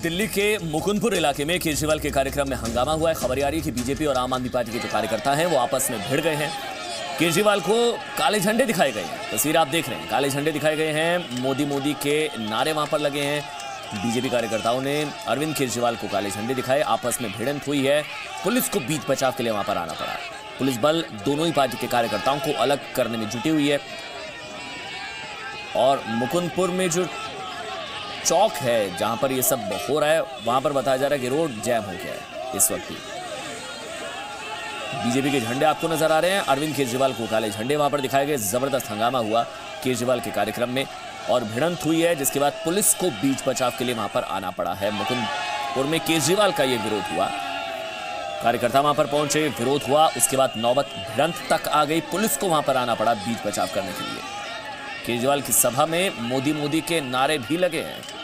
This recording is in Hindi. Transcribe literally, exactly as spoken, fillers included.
दिल्ली के मुकुंदपुर इलाके में केजरीवाल के कार्यक्रम में हंगामा हुआ है। खबर आ रही है कि बीजेपी और आम आदमी पार्टी के जो कार्यकर्ता हैं वो आपस में भिड़ गए हैं। केजरीवाल को काले झंडे दिखाए गए हैं। तस्वीर आप देख रहे हैं, काले झंडे दिखाए गए हैं। मोदी मोदी के नारे वहां पर लगे हैं। बीजेपी कार्यकर्ताओं ने अरविंद केजरीवाल को काले झंडे दिखाए। आपस में भिड़ंत हुई है। पुलिस को बीच बचाव के लिए वहां पर आना पड़ा। पुलिस बल दोनों ही पार्टी के कार्यकर्ताओं को अलग करने में जुटी हुई है। और मुकुंदपुर में जो चौक है जहां पर ये सब हो रहा है, वहां पर बताया जा रहा है कि रोड जैम हो गया है। इस वक्त बीजेपी के झंडे आपको नजर आ रहे हैं। अरविंद केजरीवाल को काले झंडे वहां पर दिखाए गए। जबरदस्त हंगामा हुआ केजरीवाल के कार्यक्रम में और भिड़ंत हुई है, जिसके बाद पुलिस को बीच बचाव के लिए वहां पर आना पड़ा है। मुकुंदपुर में केजरीवाल का यह विरोध हुआ। कार्यकर्ता वहां पर पहुंचे, विरोध हुआ, उसके बाद नौबत भिड़ंत तक आ गई। पुलिस को वहां पर आना पड़ा बीच बचाव करने के लिए। केजरीवाल की सभा में मोदी मोदी के नारे भी लगे हैं।